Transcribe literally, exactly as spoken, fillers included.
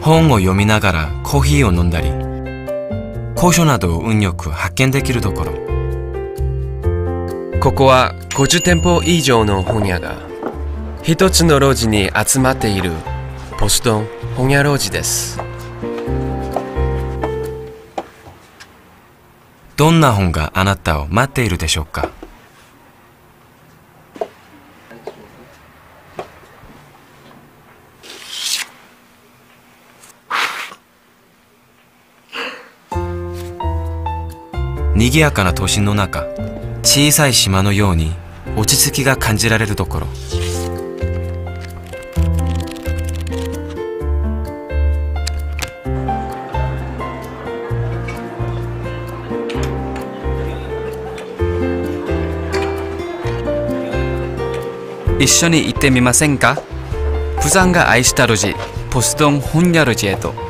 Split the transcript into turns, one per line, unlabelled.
本を読みながらコーヒーを飲んだり、古書などを運よく発見できるところ。
ここはごじゅう店舗以上の本屋が一つの路地に集まっているポストン本屋路地です。
どんな本があなたを待っているでしょうか。賑やかな都心の中、小さい島のように落ち着きが感じられるところ。
一緒に行ってみませんか。釜山が愛した路地、ポストン本屋路地へと。